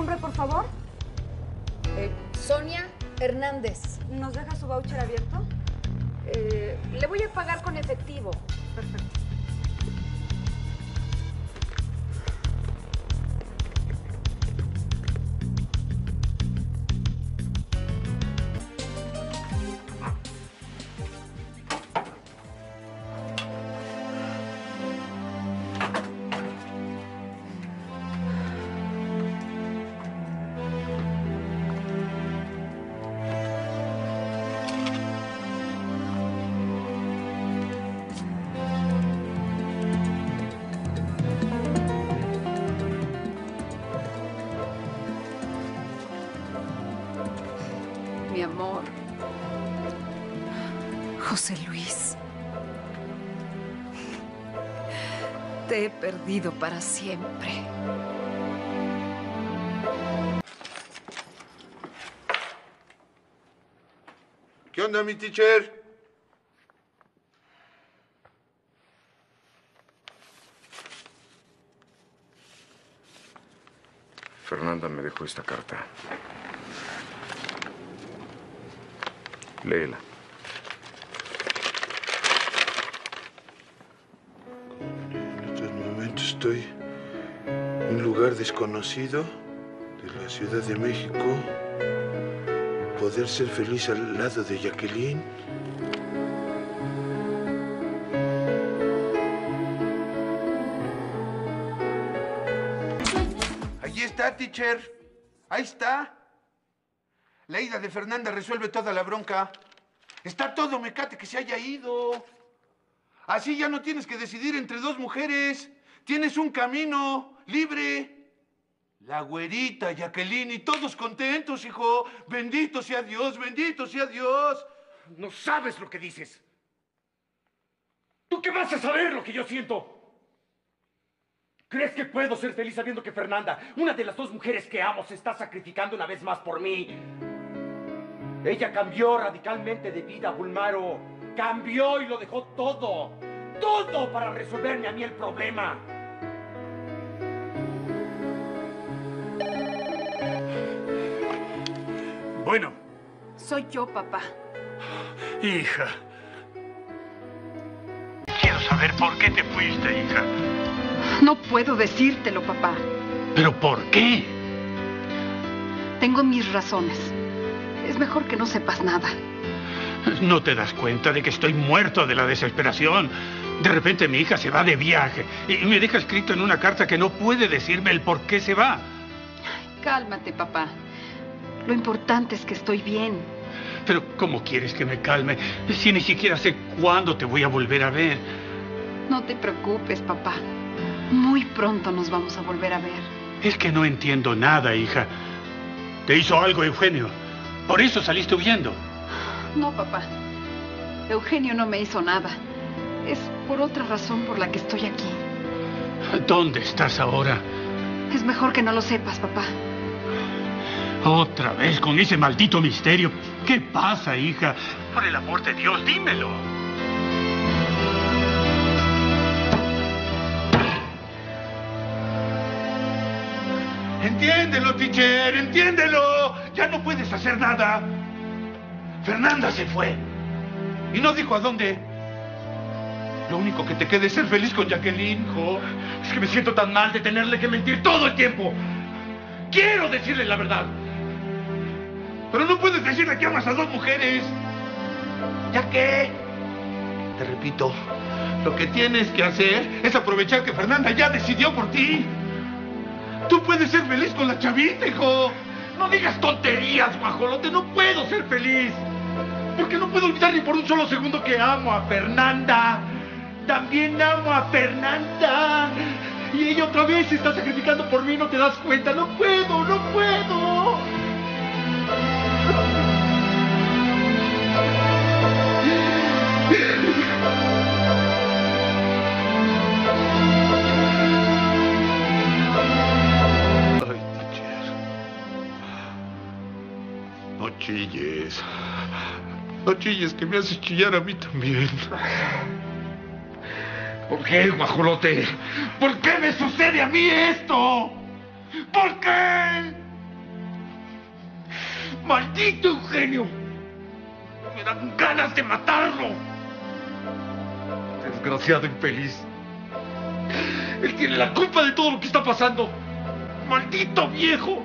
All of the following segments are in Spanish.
nombre, por favor? Sonia Hernández. ¿Nos deja su voucher abierto? Le voy a pagar con efectivo. Perfecto. Mi amor. José Luis. Te he perdido para siempre. ¿Qué onda, mi teacher? Fernanda me dejó esta carta. Léela. En estos momentos estoy en un lugar desconocido de la Ciudad de México. Poder ser feliz al lado de Jacqueline. Ahí está, teacher. Ahí está. La ida de Fernanda resuelve toda la bronca. Está todo mecate que se haya ido. Así ya no tienes que decidir entre dos mujeres. Tienes un camino libre. La güerita, Jacqueline, y todos contentos, hijo. Bendito sea Dios, bendito sea Dios. No sabes lo que dices. ¿Tú qué vas a saber lo que yo siento? ¿Crees que puedo ser feliz sabiendo que Fernanda, una de las dos mujeres que amo, se está sacrificando una vez más por mí? Ella cambió radicalmente de vida, Bulmaro. Cambió y lo dejó todo. Todo para resolverme a mí el problema. Bueno. Soy yo, papá. Hija. Quiero saber por qué te fuiste, hija. No puedo decírtelo, papá. ¿Pero por qué? Tengo mis razones. Es mejor que no sepas nada. ¿No te das cuenta de que estoy muerto de la desesperación? De repente mi hija se va de viaje y me deja escrito en una carta que no puede decirme el por qué se va. Cálmate, papá. Lo importante es que estoy bien. Pero ¿cómo quieres que me calme si ni siquiera sé cuándo te voy a volver a ver? No te preocupes, papá. Muy pronto nos vamos a volver a ver. Es que no entiendo nada, hija. ¿Te hizo algo, Eugenio? ¿Por eso saliste huyendo? No, papá. Eugenio no me hizo nada. Es por otra razón por la que estoy aquí. ¿Dónde estás ahora? Es mejor que no lo sepas, papá. Otra vez con ese maldito misterio. ¿Qué pasa, hija? Por el amor de Dios, dímelo. Entiéndelo, teacher, entiéndelo. Ya no puedes hacer nada. Fernanda se fue. Y no dijo a dónde. Lo único que te queda es ser feliz con Jacqueline, hijo. Es que me siento tan mal de tenerle que mentir todo el tiempo. Quiero decirle la verdad. Pero no puedes decirle que amas a dos mujeres. ¿Ya qué? Te repito, lo que tienes que hacer es aprovechar que Fernanda ya decidió por ti. Tú puedes ser feliz con la chavita, hijo. No digas tonterías, guajolote. No puedo ser feliz. Porque no puedo olvidar ni por un solo segundo que amo a Fernanda. También amo a Fernanda. Y ella otra vez se está sacrificando por mí, ¿no te das cuenta? No puedo, no puedo. Ay, teacher. No chilles. No chilles, que me haces chillar a mí también. ¿Por qué, guajolote? ¿Por qué me sucede a mí esto? ¿Por qué? ¡Maldito Eugenio! Me dan ganas de matarlo. Desgraciado infeliz. Él tiene la culpa de todo lo que está pasando. ¡Maldito viejo!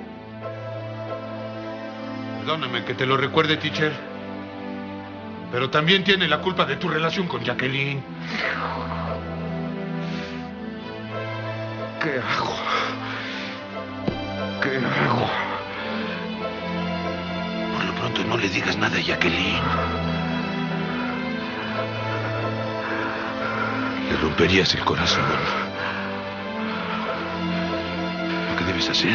Perdóname que te lo recuerde, teacher. Pero también tiene la culpa de tu relación con Jacqueline. ¿Qué hago? ¿Qué hago? Por lo pronto no le digas nada a Jacqueline. Le romperías el corazón. Lo que debes hacer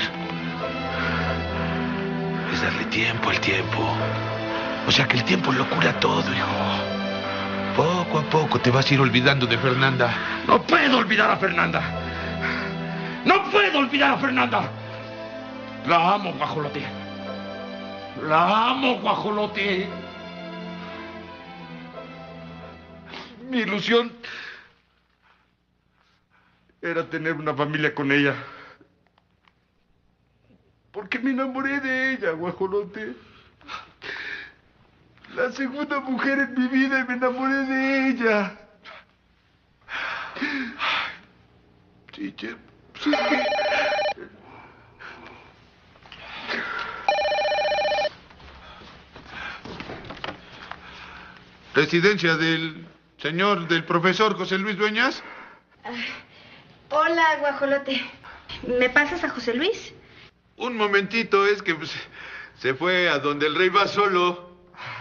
es darle tiempo al tiempo. O sea que el tiempo lo cura todo, hijo. Poco a poco te vas a ir olvidando de Fernanda. ¡No puedo olvidar a Fernanda! ¡No puedo olvidar a Fernanda! La amo, guajolote. La amo, guajolote. Mi ilusión era tener una familia con ella. Porque me enamoré de ella, guajolote. La segunda mujer en mi vida y me enamoré de ella. Teacher, sí. Residencia del del profesor José Luis Dueñas. Hola, guajolote. ¿Me pasas a José Luis? Un momentito, es que se fue a donde el rey va solo.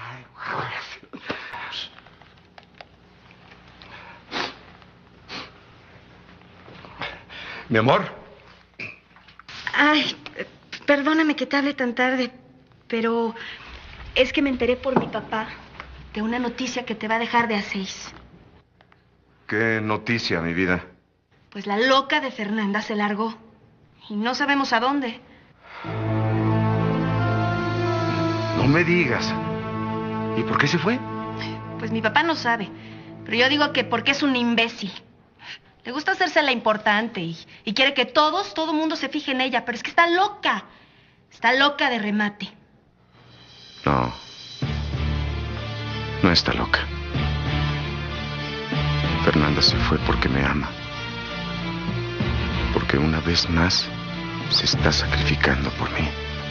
Mi amor. Ay, perdóname que te hable tan tarde, pero es que me enteré por mi papá de una noticia que te va a dejar de a 6. ¿Qué noticia, mi vida? Pues la loca de Fernanda se largó y no sabemos a dónde. No me digas. ¿Y por qué se fue? Pues mi papá no sabe, pero yo digo que porque es un imbécil. Le gusta hacerse la importante y quiere que todo mundo se fije en ella, pero es que está loca. Está loca de remate. No. No está loca. Fernanda se fue porque me ama. Porque una vez más se está sacrificando por mí.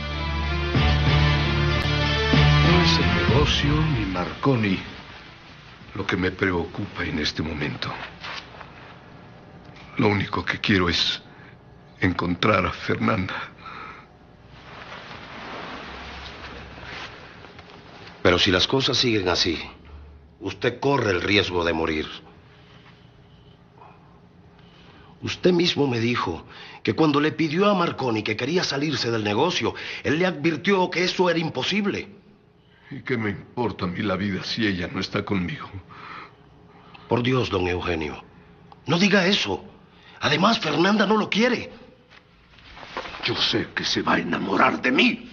No es el negocio ni Marconi lo que me preocupa en este momento. Lo único que quiero es encontrar a Fernanda. Pero si las cosas siguen así, usted corre el riesgo de morir. Usted mismo me dijo que cuando le pidió a Marconi que quería salirse del negocio, él le advirtió que eso era imposible. ¿Y qué me importa a mí la vida si ella no está conmigo? Por Dios, don Eugenio, no diga eso. Además, Fernanda no lo quiere. Yo sé que se va a enamorar de mí.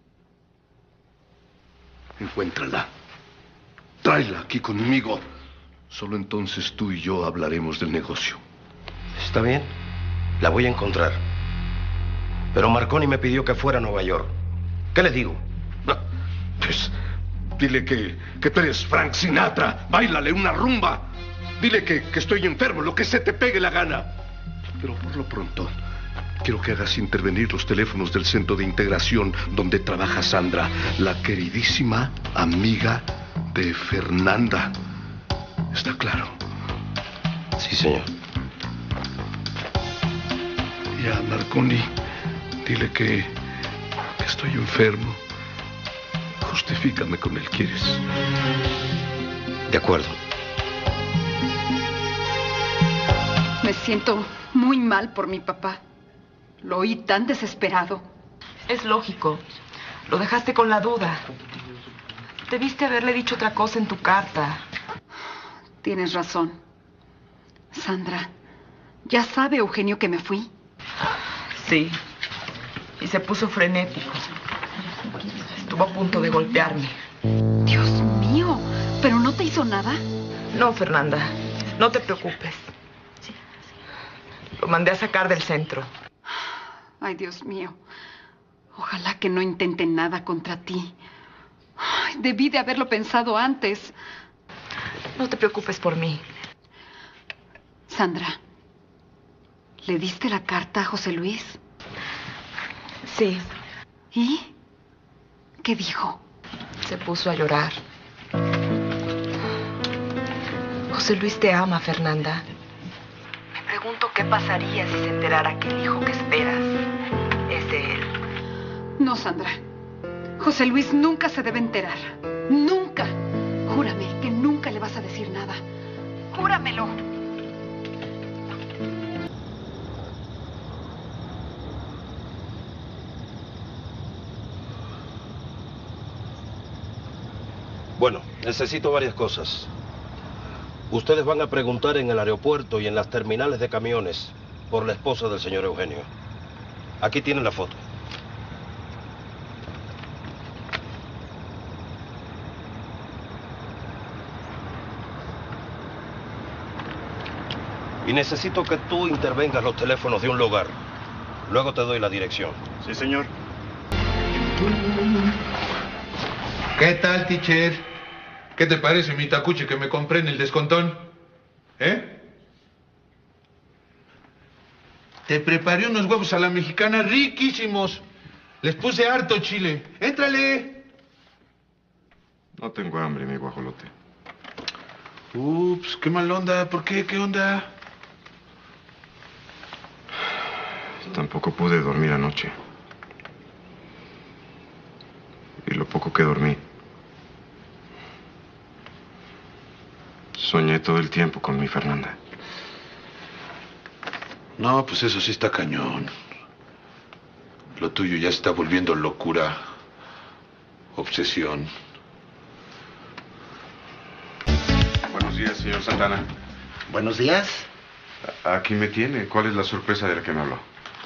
Encuéntrala. Tráela aquí conmigo. Solo entonces tú y yo hablaremos del negocio. Está bien, la voy a encontrar. Pero Marconi me pidió que fuera a Nueva York. ¿Qué le digo? Pues dile que tú eres Frank Sinatra. Báilale una rumba. Dile que estoy enfermo, lo que se te pegue la gana. Pero por lo pronto, quiero que hagas intervenir los teléfonos del centro de integración donde trabaja Sandra, la queridísima amiga de Fernanda. ¿Está claro? Sí, señor. Y a Marconi, dile que estoy enfermo. Justifícame con él, ¿quieres? De acuerdo. Me siento muy mal por mi papá. Lo oí tan desesperado. Es lógico. Lo dejaste con la duda. Debiste haberle dicho otra cosa en tu carta. Tienes razón. Sandra, ¿ya sabe Eugenio que me fui? Sí. Y se puso frenético. Estuvo a punto de golpearme. Dios mío, ¿pero no te hizo nada? No, Fernanda. No te preocupes. Lo mandé a sacar del centro. Ay, Dios mío. Ojalá que no intenten nada contra ti. Ay, debí de haberlo pensado antes. No te preocupes por mí. Sandra, ¿le diste la carta a José Luis? Sí. ¿Y qué dijo? Se puso a llorar. José Luis te ama, Fernanda. Me pregunto qué pasaría si se enterara que el hijo que esperas es de él. No, Sandra. José Luis nunca se debe enterar. Nunca. Júrame que nunca le vas a decir nada. Júramelo. Bueno, necesito varias cosas. Ustedes van a preguntar en el aeropuerto y en las terminales de camiones por la esposa del señor Eugenio. Aquí tienen la foto. Y necesito que tú intervengas los teléfonos de un lugar. Luego te doy la dirección. Sí, señor. ¿Qué tal, teacher? ¿Qué te parece mi tacuche que me compré en el descontón? ¿Eh? Te preparé unos huevos a la mexicana riquísimos. Les puse harto chile. ¡Éntrale! No tengo hambre, mi guajolote. Ups, qué mal onda. ¿Por qué? ¿Qué onda? Tampoco pude dormir anoche. Y lo poco que dormí, soñé todo el tiempo con mi Fernanda. No, pues eso sí está cañón. Lo tuyo ya se está volviendo locura, obsesión. Buenos días, señor Santana. Buenos días. Aquí me tiene. ¿Cuál es la sorpresa de la que me habló?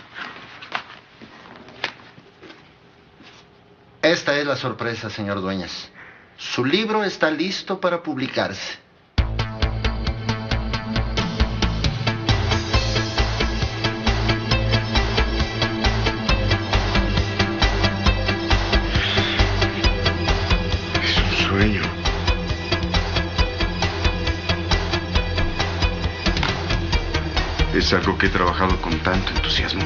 Esta es la sorpresa, señor Dueñas. Su libro está listo para publicarse. Es un sueño. Es algo que he trabajado con tanto entusiasmo.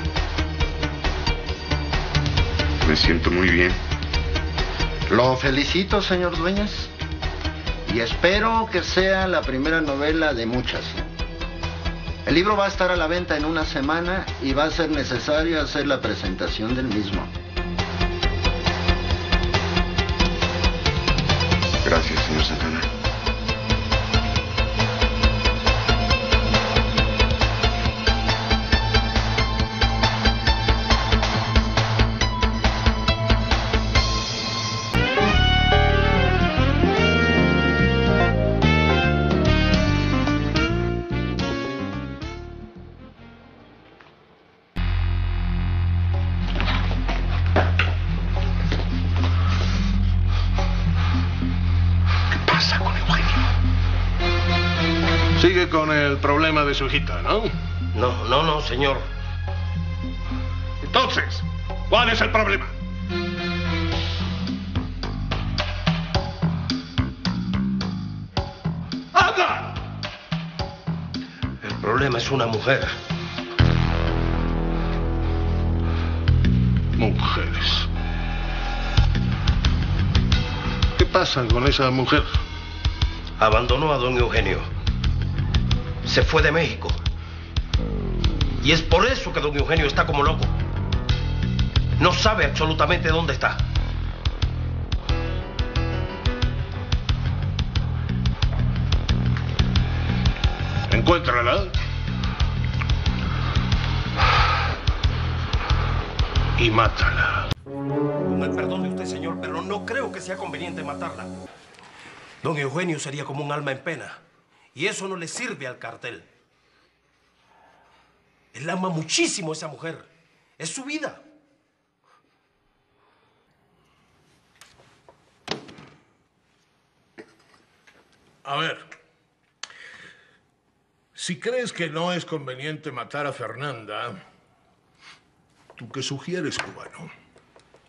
Me siento muy bien. Lo felicito, señor Dueñas. Y espero que sea la primera novela de muchas. El libro va a estar a la venta en una semana y va a ser necesario hacer la presentación del mismo. Gracias, señor Santana. Sigue con el problema de su hijita, ¿no? No, señor. Entonces, ¿cuál es el problema? ¡Habla! El problema es una mujer. Mujeres. ¿Qué pasa con esa mujer? Abandonó a don Eugenio. Se fue de México. Y es por eso que don Eugenio está como loco. No sabe absolutamente dónde está. Encuéntrala. Y mátala. Con el perdón de usted, señor, pero no creo que sea conveniente matarla. Don Eugenio sería como un alma en pena. Y eso no le sirve al cartel. Él ama muchísimo a esa mujer. Es su vida. A ver, si crees que no es conveniente matar a Fernanda, ¿tú qué sugieres, cubano?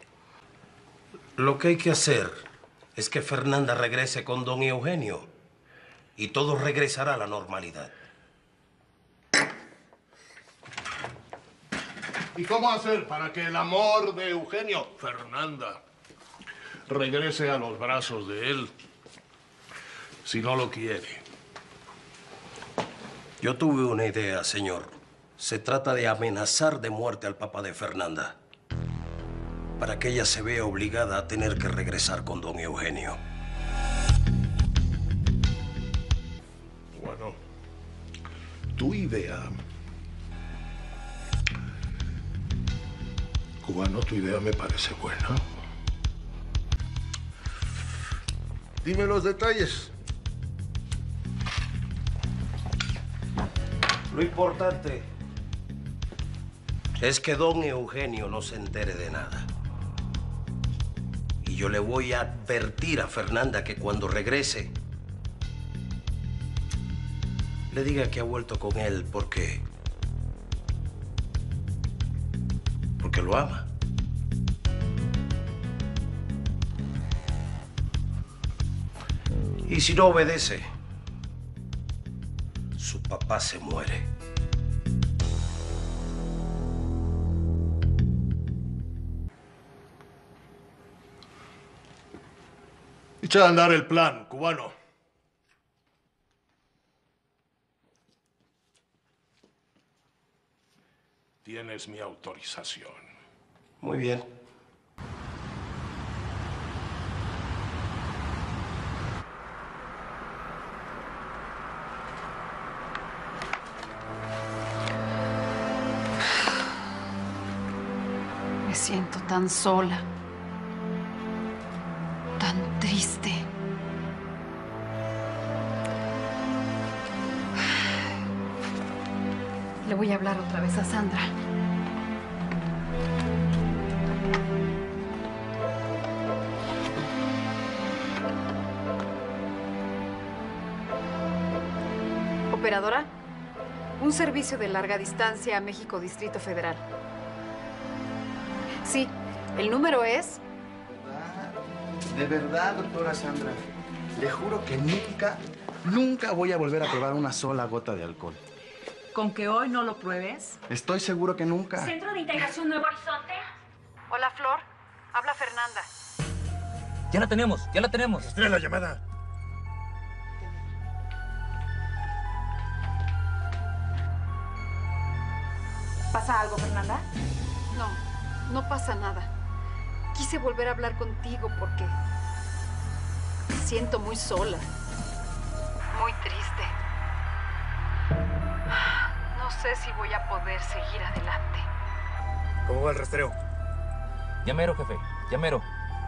Lo que hay que hacer es que Fernanda regrese con don Eugenio y todo regresará a la normalidad. ¿Y cómo hacer para que el amor de Eugenio, Fernanda, regrese a los brazos de él si no lo quiere? Yo tuve una idea, señor. Se trata de amenazar de muerte al papá de Fernanda para que ella se vea obligada a tener que regresar con don Eugenio. Bueno, tu idea... Cubano, tu idea me parece buena. Dime los detalles. Lo importante es que don Eugenio no se entere de nada. Y yo le voy a advertir a Fernanda que cuando regrese, le diga que ha vuelto con él porque lo ama. Y si no obedece, su papá se muere. Echa a andar el plan, Cubano. Tienes mi autorización. Muy bien. Me siento tan sola, tan triste. Le voy a hablar otra vez a Sandra. Operadora, un servicio de larga distancia a México Distrito Federal. Sí, el número es... De verdad, doctora Sandra, le juro que nunca voy a volver a probar una sola gota de alcohol. ¿Con que hoy no lo pruebes? Estoy seguro que nunca. ¿Centro de Integración Nuevo Horizonte? Hola, Flor. Habla Fernanda. Ya la tenemos, ya la tenemos. Estrella la llamada. ¿Pasa algo, Fernanda? No, no pasa nada. Quise volver a hablar contigo porque me siento muy sola, muy triste. No sé si voy a poder seguir adelante. ¿Cómo va el rastreo? Ya mero, jefe, ya mero.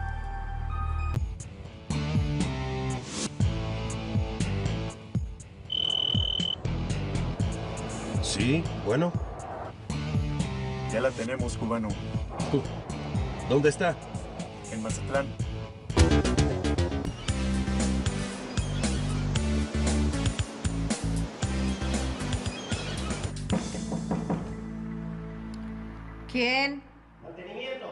Sí, bueno. Ya la tenemos, Cubano. ¿Dónde está? En Mazatlán. ¿Quién? Mantenimiento.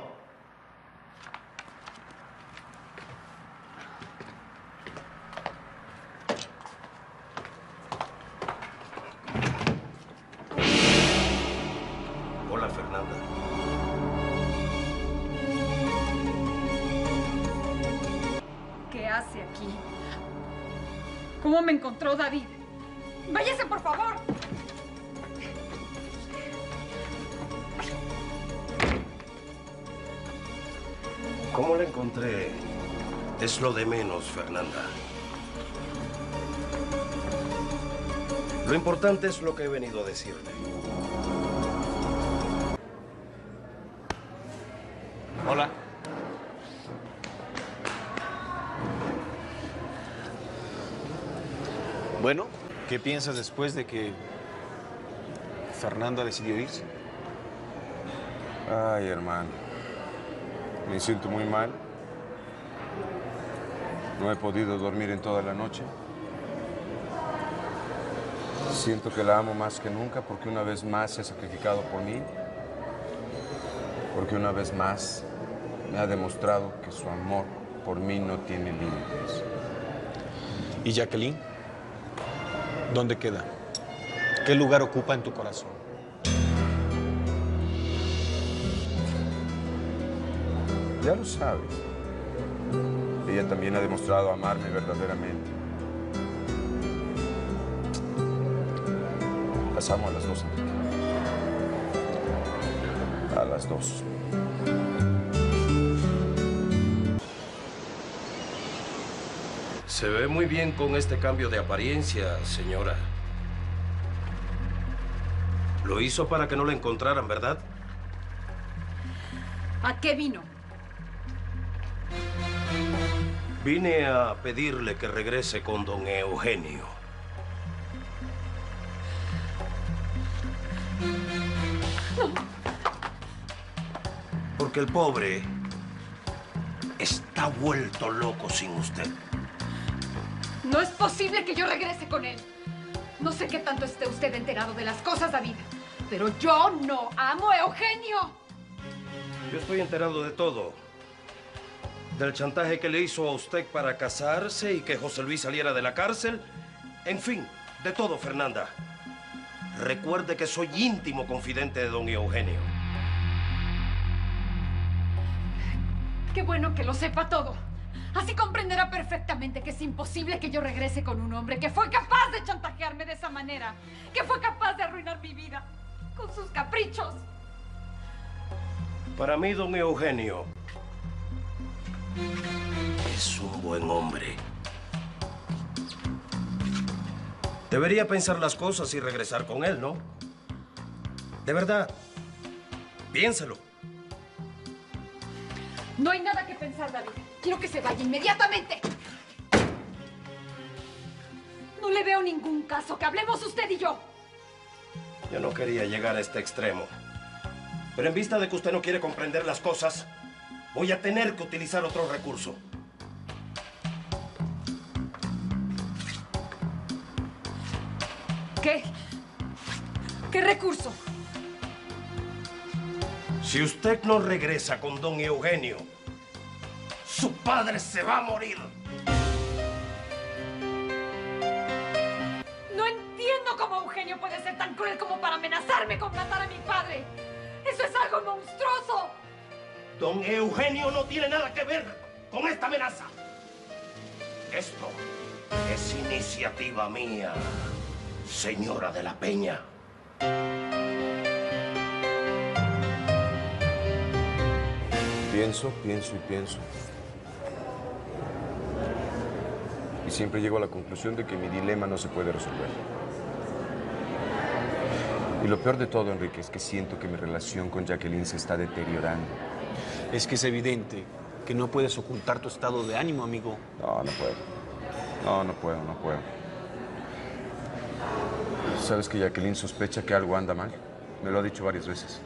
Hola, Fernanda. ¿Qué hace aquí? ¿Cómo me encontró David? ¡Váyase, por favor! ¿Cómo la encontré? Es lo de menos, Fernanda. Lo importante es lo que he venido a decirte. Hola. Bueno, ¿qué piensas después de que Fernanda decidió irse? Ay, hermano. Me siento muy mal. No he podido dormir en toda la noche. Siento que la amo más que nunca porque una vez más se ha sacrificado por mí. Porque una vez más me ha demostrado que su amor por mí no tiene límites. ¿Y Jacqueline? ¿Dónde queda? ¿Qué lugar ocupa en tu corazón? Ya lo sabes. Ella también ha demostrado amarme verdaderamente. Las amo a las dos, Enrique. A las dos. Se ve muy bien con este cambio de apariencia, señora. Lo hizo para que no la encontraran, ¿verdad? ¿A qué vino? Vine a pedirle que regrese con don Eugenio. Porque el pobre está vuelto loco sin usted. No es posible que yo regrese con él. No sé qué tanto esté usted enterado de las cosas, David, pero yo no amo a Eugenio. Yo estoy enterado de todo. Del chantaje que le hizo a usted para casarse y que José Luis saliera de la cárcel. En fin, de todo, Fernanda. Recuerde que soy íntimo confidente de don Eugenio. Qué bueno que lo sepa todo. Así comprenderá perfectamente que es imposible que yo regrese con un hombre que fue capaz de chantajearme de esa manera, que fue capaz de arruinar mi vida con sus caprichos. Para mí, don Eugenio es un buen hombre. Debería pensar las cosas y regresar con él, ¿no? De verdad, piénselo. No hay nada que pensar, David. Quiero que se vaya inmediatamente. No le veo ningún caso que hablemos usted y yo. Yo no quería llegar a este extremo. Pero en vista de que usted no quiere comprender las cosas, voy a tener que utilizar otro recurso. ¿Qué? ¿Qué recurso? Si usted no regresa con don Eugenio, su padre se va a morir. No entiendo cómo Eugenio puede ser tan cruel como para amenazarme con matar a mi padre. ¡Eso es algo monstruoso! Don Eugenio no tiene nada que ver con esta amenaza. Esto es iniciativa mía, señora de la Peña. Pienso y pienso. Y siempre llego a la conclusión de que mi dilema no se puede resolver. Y lo peor de todo, Enrique, es que siento que mi relación con Jacqueline se está deteriorando. Es que es evidente que no puedes ocultar tu estado de ánimo, amigo. No, no puedo. No puedo. ¿Sabes que Jacqueline sospecha que algo anda mal? Me lo ha dicho varias veces.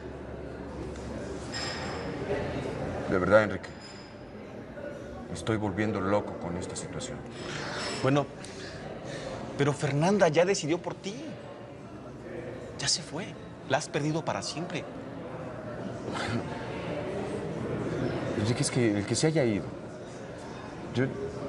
De verdad, Enrique, me estoy volviendo loco con esta situación. Bueno, pero Fernanda ya decidió por ti. Ya se fue. La has perdido para siempre. Bueno, Enrique, es que el que se haya ido, yo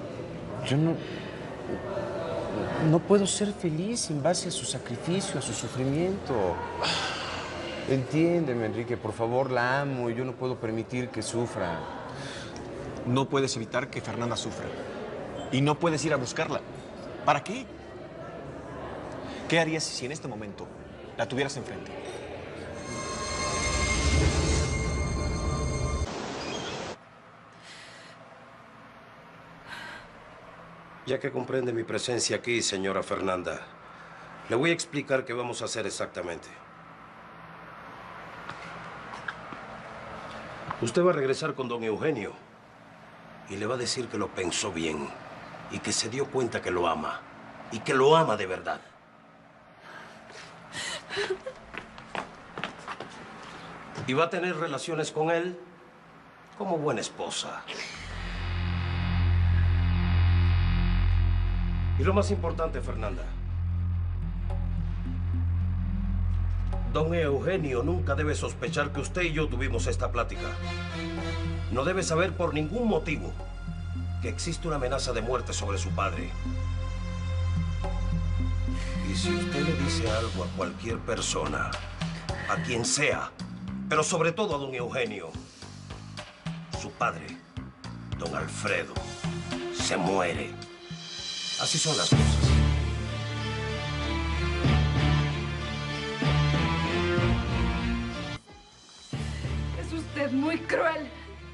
no puedo ser feliz en base a su sacrificio, a su sufrimiento. Entiéndeme, Enrique, por favor, la amo y yo no puedo permitir que sufra. No puedes evitar que Fernanda sufra. Y no puedes ir a buscarla. ¿Para qué? ¿Qué harías si en este momento la tuvieras enfrente? Ya que comprende mi presencia aquí, señora Fernanda, le voy a explicar qué vamos a hacer exactamente. Usted va a regresar con don Eugenio y le va a decir que lo pensó bien y que se dio cuenta que lo ama y que lo ama de verdad. Y va a tener relaciones con él como buena esposa. Y lo más importante, Fernanda, don Eugenio nunca debe sospechar que usted y yo tuvimos esta plática. no debe saber por ningún motivo que existe una amenaza de muerte sobre su padre. Y si usted le dice algo a cualquier persona, a quien sea, pero sobre todo a don Eugenio, su padre, don Alfredo, se muere. Así son las cosas. Es usted muy cruel.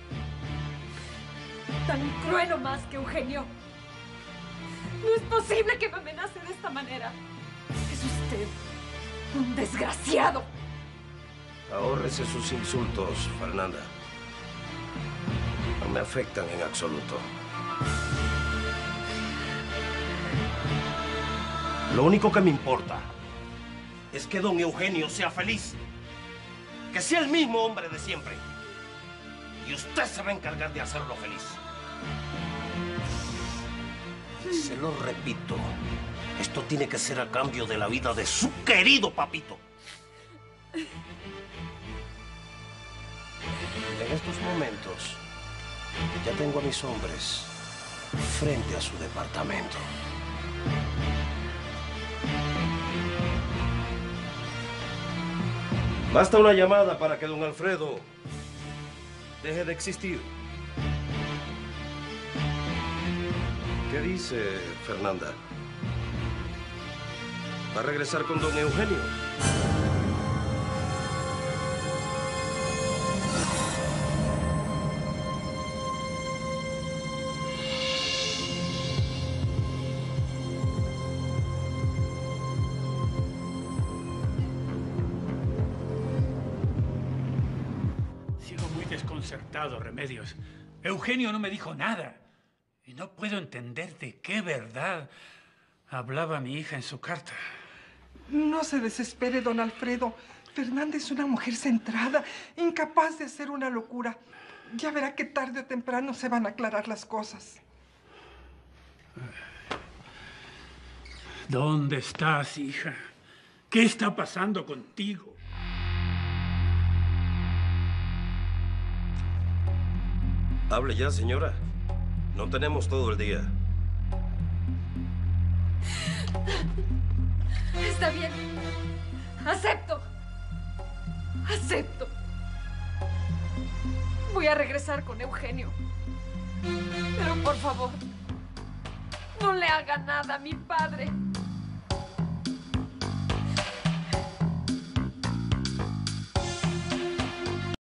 Tan cruel o más que Eugenio. No es posible que me amenace de esta manera. Es usted un desgraciado. Ahórrese sus insultos, Fernanda. No me afectan en absoluto. Lo único que me importa es que don Eugenio sea feliz. Que sea el mismo hombre de siempre. Y usted se va a encargar de hacerlo feliz. Se lo repito. Esto tiene que ser a cambio de la vida de su querido papito. En estos momentos, ya tengo a mis hombres frente a su departamento. Basta una llamada para que don Alfredo deje de existir. ¿Qué dice Fernanda? ¿Va a regresar con don Eugenio? Sigo muy desconcertado, Remedios. Eugenio no me dijo nada. Y no puedo entender de qué verdad hablaba mi hija en su carta. No se desespere, don Alfredo. Fernanda es una mujer centrada, incapaz de hacer una locura. Ya verá que tarde o temprano se van a aclarar las cosas. ¿Dónde estás, hija? ¿Qué está pasando contigo? Hable ya, señora. No tenemos todo el día. Está bien. Acepto. Acepto. Voy a regresar con Eugenio. Pero por favor, no le haga nada a mi padre.